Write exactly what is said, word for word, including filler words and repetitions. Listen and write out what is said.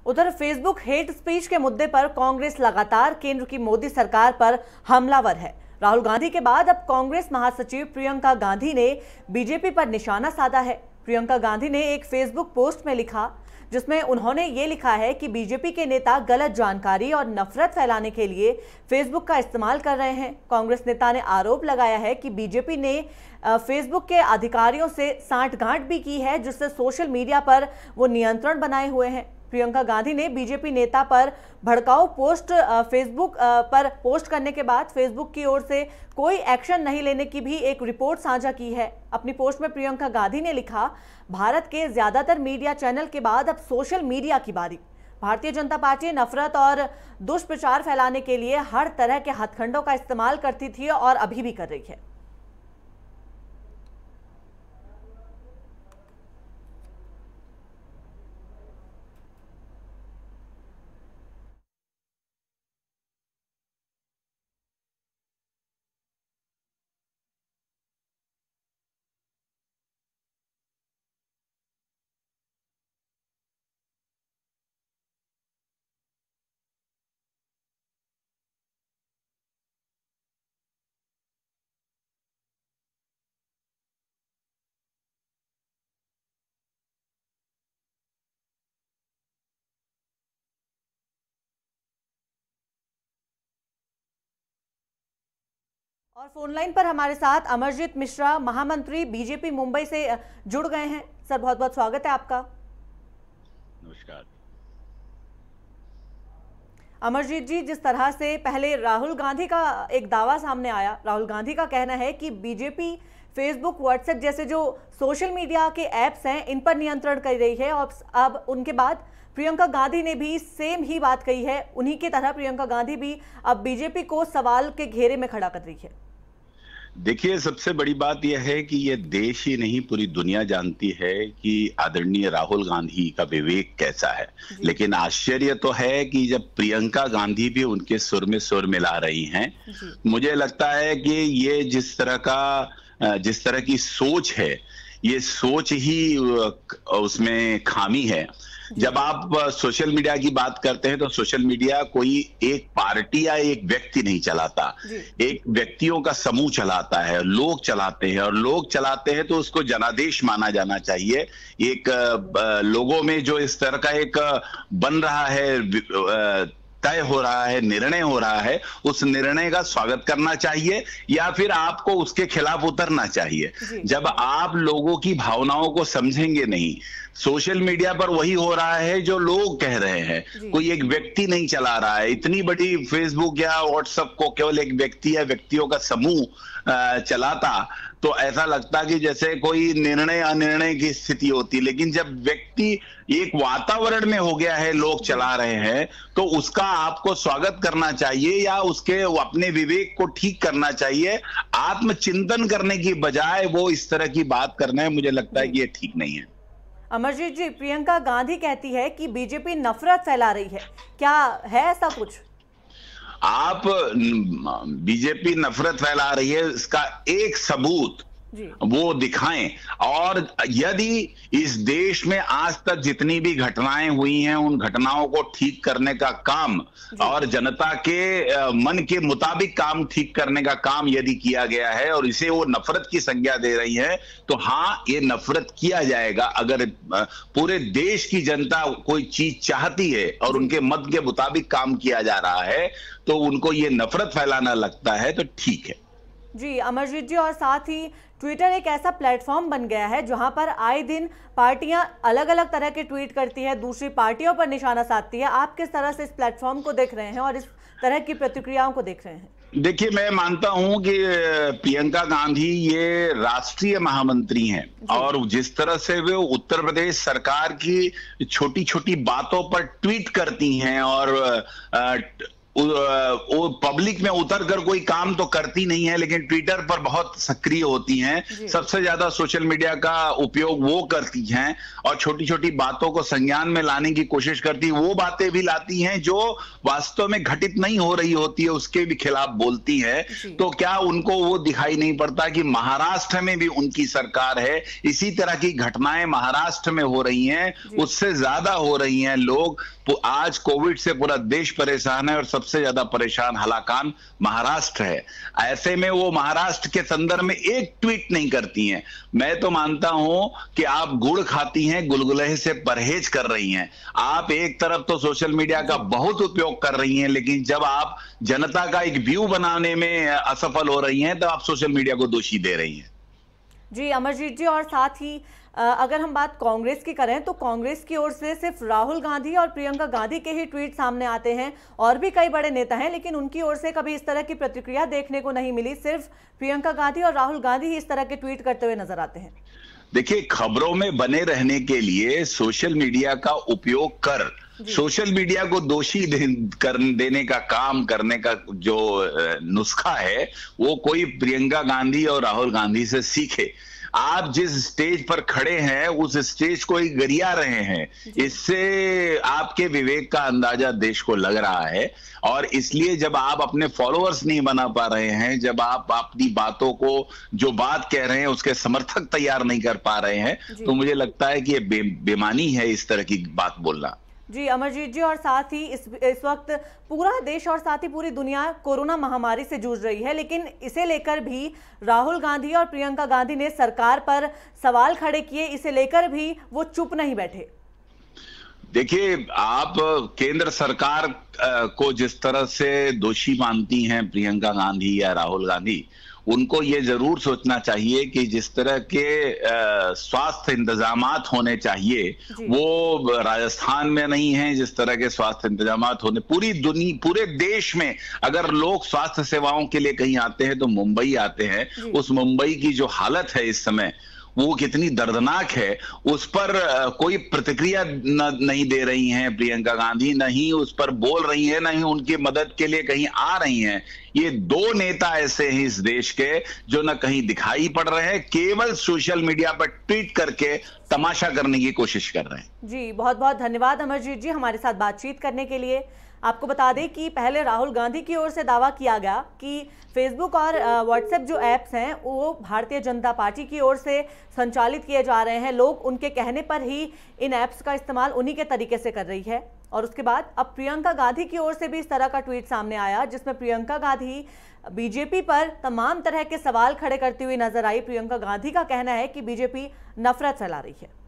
उधर Facebook hate speech के मुद्दे पर कांग्रेस लगातार केंद्र की मोदी सरकार पर हमलावर है। राहुल गांधी के बाद अब कांग्रेस महासचिव प्रियंका गांधी ने बीजेपी पर निशाना साधा है। प्रियंका गांधी ने एक फेसबुक पोस्ट में लिखा, जिसमें उन्होंने ये लिखा है कि बीजेपी के नेता गलत जानकारी और नफरत फैलाने के लिए फेसबुक का इस्तेमाल कर रहे हैं। कांग्रेस नेता ने आरोप लगाया है कि बीजेपी ने फेसबुक के अधिकारियों से सांठगांठ भी की है, जिससे सोशल मीडिया पर वो नियंत्रण बनाए हुए हैं। प्रियंका गांधी ने बीजेपी नेता पर भड़काऊ पोस्ट फेसबुक पर पोस्ट करने के बाद फेसबुक की ओर से कोई एक्शन नहीं लेने की भी एक रिपोर्ट साझा की है। अपनी पोस्ट में प्रियंका गांधी ने लिखा, भारत के ज्यादातर मीडिया चैनल के बाद अब सोशल मीडिया की बारी। भारतीय जनता पार्टी नफरत और दुष्प्रचार फैलाने के लिए हर तरह के हथकंडों का इस्तेमाल करती थी और अभी भी कर रही है। और फोन लाइन पर हमारे साथ अमरजीत मिश्रा, महामंत्री बीजेपी मुंबई से जुड़ गए हैं। सर, बहुत बहुत स्वागत है आपका। नमस्कार। अमरजीत जी, जिस तरह से पहले राहुल गांधी का एक दावा सामने आया, राहुल गांधी का कहना है कि बीजेपी फेसबुक, व्हाट्सएप जैसे जो सोशल मीडिया के ऐप्स हैं, इन पर नियंत्रण कर रही है, और अब उनके बाद प्रियंका गांधी ने भी सेम ही बात कही है। उन्हीं की तरह प्रियंका गांधी भी अब बीजेपी को सवाल के घेरे में खड़ा कर रही है। देखिए, सबसे बड़ी बात यह है कि यह देश ही नहीं पूरी दुनिया जानती है कि आदरणीय राहुल गांधी का विवेक कैसा है। लेकिन आश्चर्य तो है कि जब प्रियंका गांधी भी उनके सुर में सुर मिला रही हैं, मुझे लगता है कि ये जिस तरह का जिस तरह की सोच है, ये सोच ही उसमें खामी है। जब आप सोशल मीडिया की बात करते हैं तो सोशल मीडिया कोई एक पार्टी या एक व्यक्ति नहीं चलाता, एक व्यक्तियों का समूह चलाता है, लोग चलाते हैं, और लोग चलाते हैं तो उसको जनादेश माना जाना चाहिए। एक लोगों में जो इस तरह का एक बन रहा है, तय हो रहा है, निर्णय हो रहा है, उस निर्णय का स्वागत करना चाहिए या फिर आपको उसके खिलाफ उतरना चाहिए। जब आप लोगों की भावनाओं को समझेंगे नहीं, सोशल मीडिया पर वही हो रहा है जो लोग कह रहे हैं, कोई एक व्यक्ति नहीं चला रहा है। इतनी बड़ी फेसबुक या व्हाट्सएप को केवल एक व्यक्ति या व्यक्तियों का समूह चलाता तो ऐसा लगता कि जैसे कोई निर्णय अनिर्णय की स्थिति होती। लेकिन जब व्यक्ति एक वातावरण में हो गया है, लोग चला रहे हैं, तो उसका आपको स्वागत करना चाहिए या उसके अपने विवेक को ठीक करना चाहिए। आत्मचिंतन करने की बजाय वो इस तरह की बात करना है, मुझे लगता है कि ये ठीक नहीं है। अमरजीत जी, प्रियंका गांधी कहती है कि बीजेपी नफरत फैला रही है, क्या है ऐसा कुछ? आप बीजेपी नफरत फैला रही है, इसका एक सबूत वो दिखाएं। और यदि इस देश में आज तक जितनी भी घटनाएं हुई हैं, उन घटनाओं को ठीक करने का काम और जनता के मन के मुताबिक काम ठीक करने का काम यदि किया गया है और इसे वो नफरत की संज्ञा दे रही है, तो हाँ, ये नफरत किया जाएगा। अगर पूरे देश की जनता कोई चीज चाहती है और उनके मत के मुताबिक काम किया जा रहा है, तो उनको ये नफरत फैलाना लगता है तो ठीक है। जी अमरजीत जी, और साथ ही ट्विटर एक ऐसा प्लेटफॉर्म बन गया है जहां पर आए दिन पार्टियां अलग अलग तरह के ट्वीट करती है, दूसरी पार्टियों पर निशाना साधती है। आप किस तरह से इस प्लेटफॉर्म को देख रहे हैं और इस तरह की प्रतिक्रियाओं को देख रहे हैं? देखिए, मैं मानता हूं कि प्रियंका गांधी ये राष्ट्रीय महामंत्री हैं और जिस तरह से वे उत्तर प्रदेश सरकार की छोटी छोटी बातों पर ट्वीट करती हैं और वो पब्लिक में उतर कर कोई काम तो करती नहीं है, लेकिन ट्विटर पर बहुत सक्रिय होती हैं। सबसे ज्यादा सोशल मीडिया का उपयोग वो करती हैं और छोटी छोटी बातों को संज्ञान में लाने की कोशिश करती, वो बातें भी लाती हैं जो वास्तव में घटित नहीं हो रही होती है, उसके भी खिलाफ बोलती हैं। तो क्या उनको वो दिखाई नहीं पड़ता कि महाराष्ट्र में भी उनकी सरकार है, इसी तरह की घटनाएं महाराष्ट्र में हो रही हैं, उससे ज्यादा हो रही हैं। लोग आज कोविड से पूरा देश परेशान है और सबसे ज्यादा परेशान हलाकान महाराष्ट्र है। ऐसे में वो महाराष्ट्र के संदर्भ में एक ट्वीट नहीं करती हैं। मैं तो मानता हूं कि आप गुड़ खाती हैं, गुलगुले से परहेज कर रही हैं। आप एक तरफ तो सोशल मीडिया का बहुत उपयोग कर रही हैं, लेकिन जब आप जनता का एक व्यू बनाने में असफल हो रही हैं तो आप सोशल मीडिया को दोषी दे रही हैं। जी अमरजीत जी, और साथ ही अगर हम बात कांग्रेस की करें तो कांग्रेस की ओर से सिर्फ राहुल गांधी और प्रियंका गांधी के ही ट्वीट सामने आते हैं। और भी कई बड़े नेता हैं, लेकिन उनकी ओर से कभी इस तरह की प्रतिक्रिया देखने को नहीं मिली। सिर्फ प्रियंका गांधी और राहुल गांधी ही इस तरह के ट्वीट करते हुए नजर आते हैं। देखिए, खबरों में बने रहने के लिए सोशल मीडिया का उपयोग कर सोशल मीडिया को दोषी दे, कर देने का काम करने का जो नुस्खा है, वो कोई प्रियंका गांधी और राहुल गांधी से सीखे। आप जिस स्टेज पर खड़े हैं उस स्टेज को ही गरिया रहे हैं, इससे आपके विवेक का अंदाजा देश को लग रहा है। और इसलिए जब आप अपने फॉलोअर्स नहीं बना पा रहे हैं, जब आप अपनी बातों को जो बात कह रहे हैं उसके समर्थक तैयार नहीं कर पा रहे हैं, तो मुझे लगता है कि ये बे, बेमानी है इस तरह की बात बोलना। जी अमरजीत जी, और साथ ही इस इस वक्त पूरा देश और साथ ही पूरी दुनिया कोरोना महामारी से जूझ रही है, लेकिन इसे लेकर भी राहुल गांधी और प्रियंका गांधी ने सरकार पर सवाल खड़े किए। इसे लेकर भी वो चुप नहीं बैठे। देखिए, आप केंद्र सरकार को जिस तरह से दोषी मानती हैं प्रियंका गांधी या राहुल गांधी, उनको ये जरूर सोचना चाहिए कि जिस तरह के स्वास्थ्य इंतजामात होने चाहिए वो राजस्थान में नहीं है। जिस तरह के स्वास्थ्य इंतजामात होने पूरी दुनिया, पूरे देश में अगर लोग स्वास्थ्य सेवाओं के लिए कहीं आते हैं तो मुंबई आते हैं। उस मुंबई की जो हालत है इस समय, वो कितनी दर्दनाक है, उस पर कोई प्रतिक्रिया न, नहीं दे रही हैं प्रियंका गांधी, नहीं उस पर बोल रही हैं, नहीं उनकी मदद के लिए कहीं आ रही हैं। ये दो नेता ऐसे हैं इस देश के जो न कहीं दिखाई पड़ रहे हैं, केवल सोशल मीडिया पर ट्वीट करके तमाशा करने की कोशिश कर रहे हैं। जी बहुत बहुत धन्यवाद अमरजीत जी हमारे साथ बातचीत करने के लिए। आपको बता दें कि पहले राहुल गांधी की ओर से दावा किया गया कि फेसबुक और व्हाट्सएप जो ऐप्स हैं वो भारतीय जनता पार्टी की ओर से संचालित किए जा रहे हैं। लोग उनके कहने पर ही इन ऐप्स का इस्तेमाल उन्हीं के तरीके से कर रही है। और उसके बाद अब प्रियंका गांधी की ओर से भी इस तरह का ट्वीट सामने आया, जिसमें प्रियंका गांधी बीजेपी पर तमाम तरह के सवाल खड़े करती हुई नजर आई। प्रियंका गांधी का कहना है कि बीजेपी नफरत फैला रही है।